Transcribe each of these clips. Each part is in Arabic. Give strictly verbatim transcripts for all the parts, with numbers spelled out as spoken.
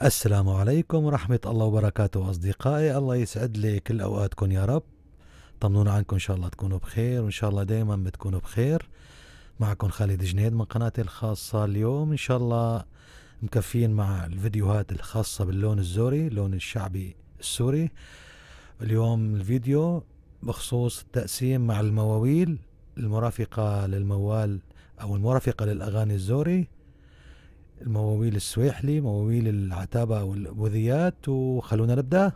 السلام عليكم ورحمة الله وبركاته أصدقائي، الله يسعد لي كل أوقاتكم يا رب. طمنونا عنكم، إن شاء الله تكونوا بخير، وإن شاء الله دايما بتكونوا بخير. معكم خالد جنيد من قناتي الخاصة. اليوم إن شاء الله مكفين مع الفيديوهات الخاصة باللون الزوري، اللون الشعبي السوري. اليوم الفيديو بخصوص التقسيم مع المواويل المرافقة للموال أو المرافقة للأغاني الزوري، المواويل السويحلي، مواويل العتابة والبوذيات. وخلونا نبدأ.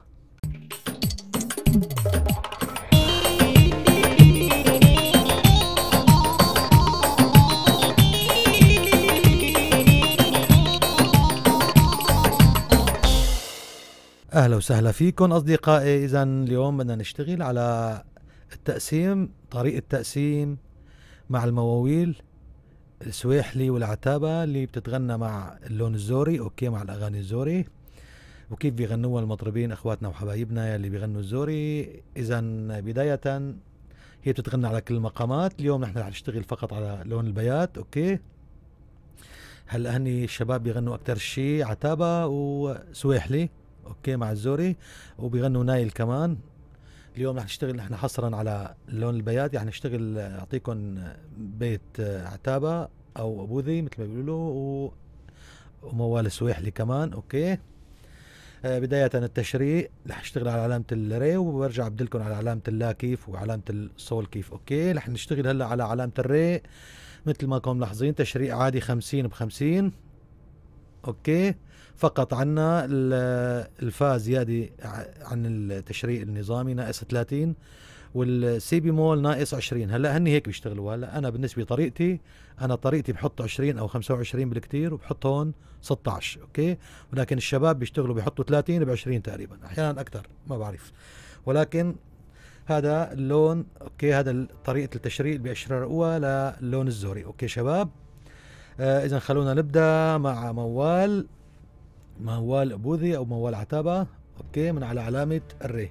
أهلا وسهلا فيكم أصدقائي. إذا اليوم بدنا نشتغل على التقسيم، طريقة تقسيم مع المواويل السويحلي والعتابة اللي بتتغنى مع اللون الزوري، أوكي، مع الأغاني الزوري، وكيف بيغنوها المطربين أخواتنا وحبايبنا اللي بيغنوا الزوري. إذا بداية هي بتتغنى على كل المقامات. اليوم نحن رح نشتغل فقط على لون البيات، أوكي. هلا هني الشباب بيغنوا أكتر شيء عتابة وسويحلي، أوكي، مع الزوري، وبيغنوا نايل كمان. اليوم رح نشتغل نحن حصرا على لون البيات، رح نشتغل أعطيكم بيت عتابة أو بوذي مثل ما بيقولوا، وموال سويحلي كمان، أوكي. آه بداية التشريع رح اشتغل على علامة الري، وبرجع بدلكم على علامة اللا كيف وعلامة الصول كيف، أوكي. رح نشتغل هلا على علامة الري مثل ما كنتم ملاحظين، تشريع عادي خمسين بخمسين، أوكي. فقط عنا الفا زيادة عن التشريع النظامي ناقص ثلاثين، والسي بيمول ناقص عشرين. هلا هني هيك بيشتغلوا. هلا انا بالنسبه لطريقتي، انا طريقتي بحط عشرين او خمسة وعشرين بالكثير، وبحط هون ستة عشر، اوكي. ولكن الشباب بيشتغلوا بيحطوا ثلاثين ب عشرين تقريبا، احيانا اكثر ما بعرف، ولكن هذا اللون، اوكي. هذا طريقه التشريع اللي بيشرقوها للون الزوري، اوكي شباب. آه اذا خلونا نبدا مع موال موال بوذي او موال عتابة، اوكي، من على علامة الري.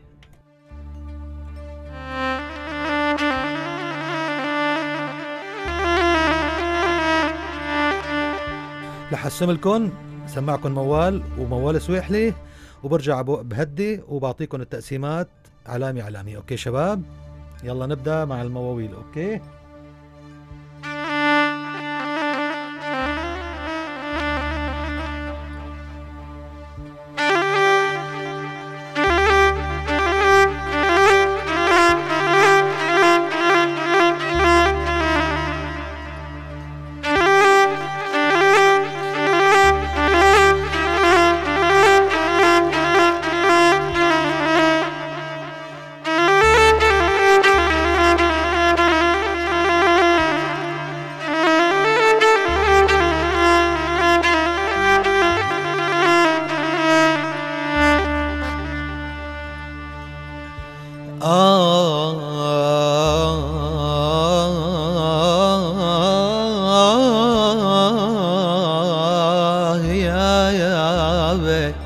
رح اقسم لكم، سمعكم موال وموال سويحلي، وبرجع بهدي وبعطيكم التقسيمات علامة علامة، اوكي شباب. يلا نبدأ مع المواويل، اوكي. آه يا يا بي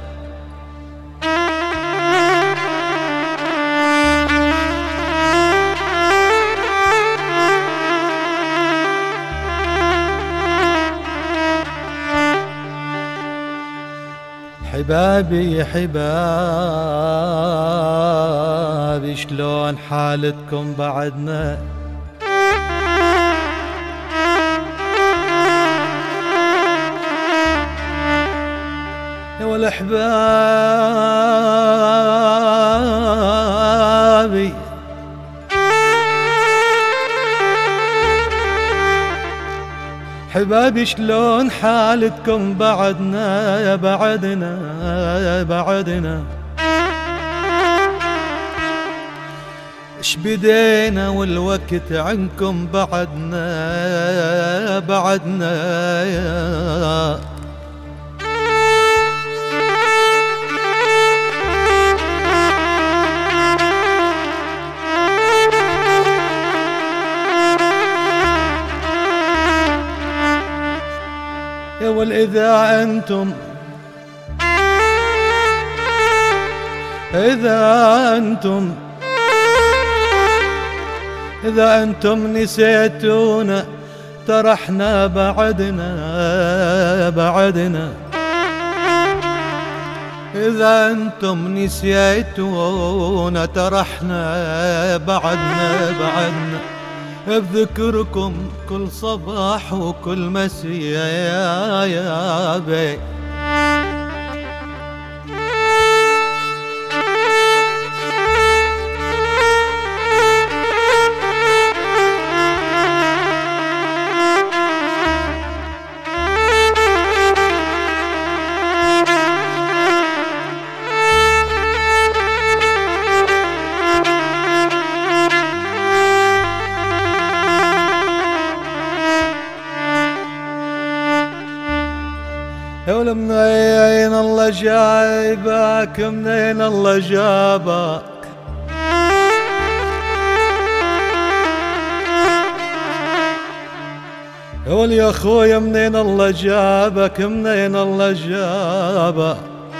حبابي حبابي شلون حالتكم بعدنا؟ يا والأحبابي حبابي شلون حالتكم بعدنا؟ يا بعدنا يا بعدنا، اش بدينا والوقت عنكم بعدنا بعدنا يا يا والإذا أنتم إذا أنتم إذا أنتم نسيتونا ترى احنا بعدنا بعدنا إذا أنتم نسيتونا ترى احنا بعدنا بعدنا بذكركم كل صباح وكل مسيا يا يا بي. يا ول منين الله جايبك منين الله جابك يا ول يا خويا منين الله جابك منين الله جابك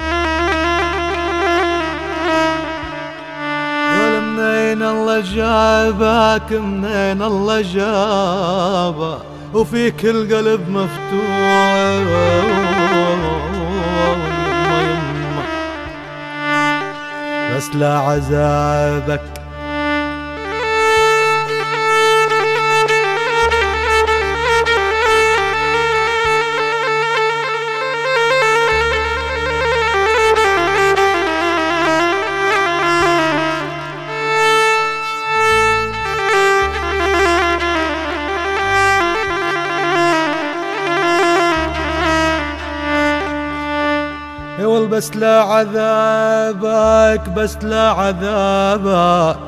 يا ول منين الله جايبك منين الله جابك وفيك القلب مفتوح بس لا عذابك بس لا عذابك بس لا عذابك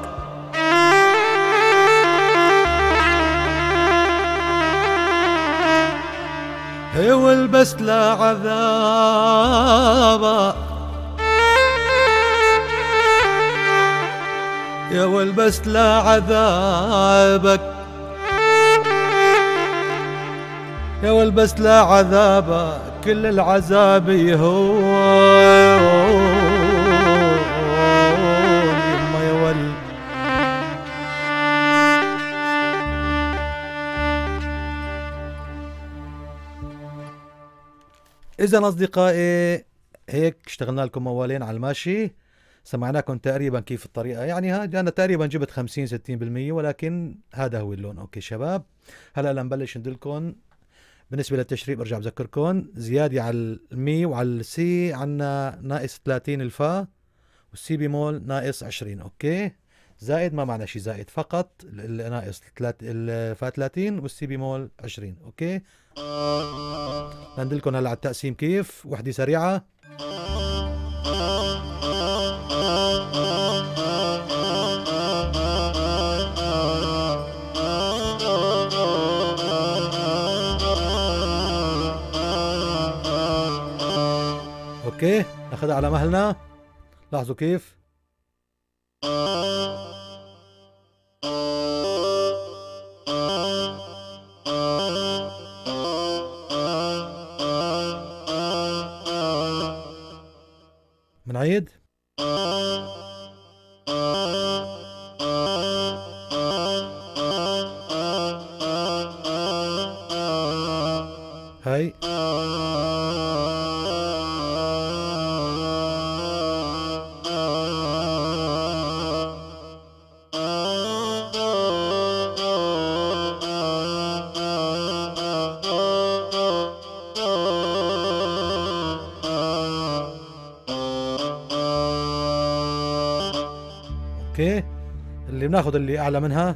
هول بس لا عذابك يا ول بس لا عذابك يا ول بس لا عذابك كل العذاب يهون يما يا ول. إذا أصدقائي هيك اشتغلنا لكم موالين على الماشي، سمعناكم تقريبا كيف الطريقة، يعني هذا أنا تقريبا جبت خمسين ستين بالمية ولكن هذا هو اللون. أوكي شباب، هلا لنبلش ندلكم. بالنسبة للتشريب برجع بذكركم زيادة على المي وعلى السي عنا ناقص ثلاثين الفا والسي بيمول ناقص عشرين. اوكي زائد ما معنى شي زائد، فقط ناقص الفا ثلاثين والسي بيمول عشرين. اوكي لندلكم هلا على التقسيم كيف، وحدة سريعة. اوكي ناخذها على مهلنا، لاحظوا كيف. منعيد. هاي اوكي اللي بناخذ اللي اعلى منها.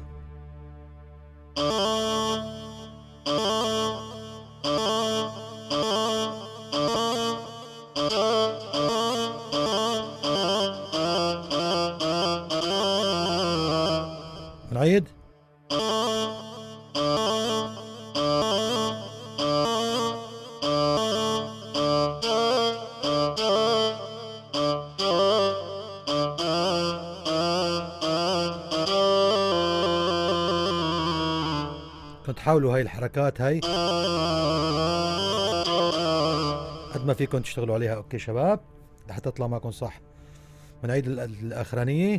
بنعيد. تحاولوا هاي الحركات هاي قد ما فيكم تشتغلوا عليها. اوكي شباب لحتى تطلع معكم صح. بنعيد الاخرانية.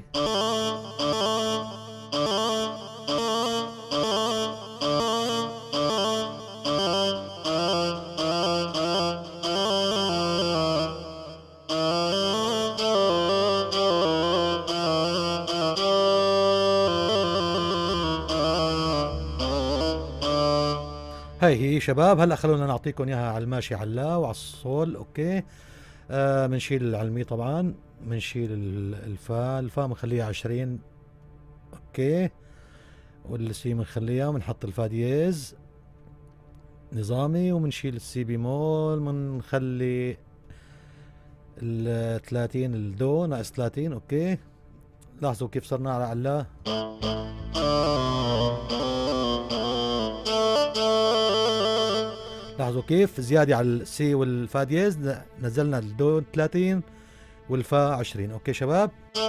هاي هي شباب. هلا خلونا نعطيكم اياها على الماشي على اللا وعلى الصول. اوكي. آه بنشيل على المي طبعا، بنشيل الفا، الفا بنخليها عشرين. اوكي. والسي بنخليها، بنحط الفا دييز نظامي، وبنشيل السي بيمول، بنخلي ال ثلاثين الدو ناقص ثلاثين. اوكي. لاحظوا كيف صرنا على علا. لاحظوا كيف زيادة على السي والفا دييز نزلنا الدو ثلاثين والفا عشرين. اوكي شباب.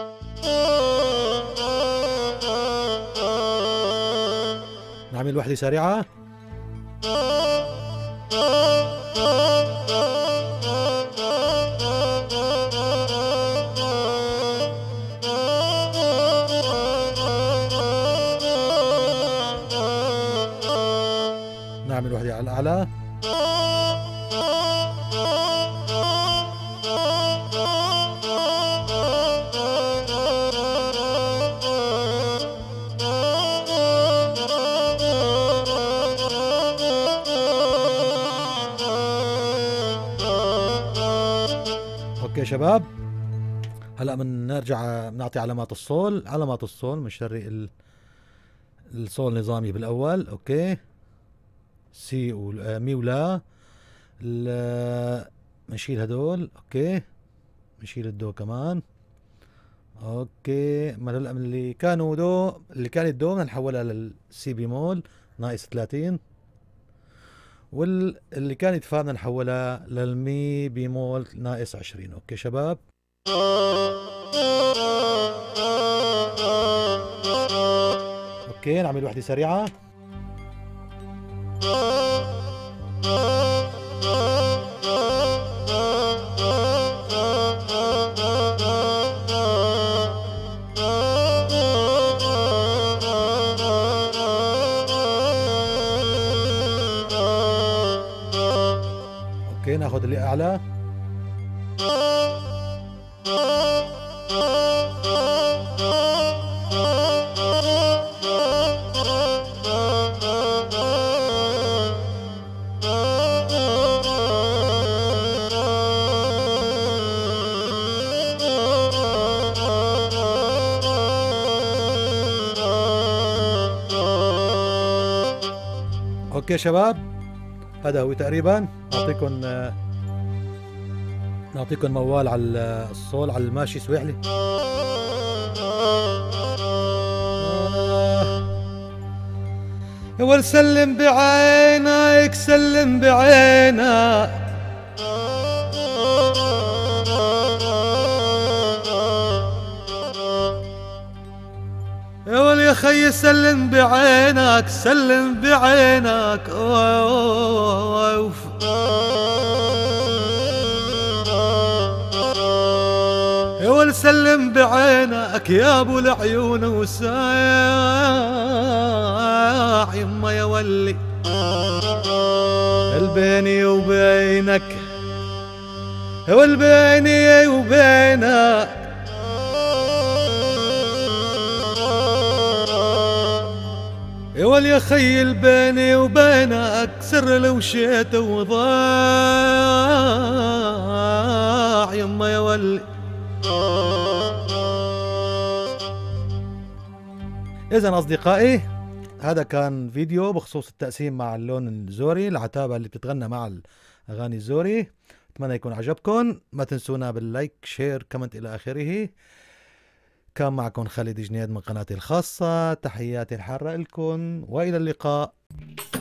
نعمل وحدة سريعة. نعمل وحدة على الأعلى. اوكي شباب. هلا بنرجع بنعطي علامات الصول. علامات الصول بنشري الصول نظامي بالاول. اوكي. سي ومي ولا بنشيل هدول. اوكي. بنشيل الدو كمان. اوكي. ما هلا من اللي كانوا دو، اللي كانت دو بدنا نحولها للسي بيمول ناقص ثلاثين، واللي كانت فا بدنا نحولها للمي بيمول ناقص عشرين. اوكي شباب. اوكي. نعمل وحدة سريعة. اوكي. ناخذ اللي اعلى. اوكي شباب. هذا هو تقريبا. نعطيكم نعطيكم موال على الصول على الماشي سويحلي. اول سلم بعينك، سلم بعينك، يا خي سلم بعينك، سلم بعينك. اوف. يا ول سلم بعينك يا ابو العيون وسايح يما يا ولي البيني وبينك، يا والبيني وبينك يا ول يا خي البيني وبينك سر لو شيت وضاع يما يا ولي. إذن أصدقائي هذا كان فيديو بخصوص التقسيم مع اللون الزوري، العتابة اللي بتتغنى مع الأغاني الزوري. أتمنى يكون عجبكم. ما تنسونا باللايك شير كومنت إلى آخره. كان معكم خالد جنيد من قناتي الخاصة. تحياتي الحارة لكم وإلى اللقاء.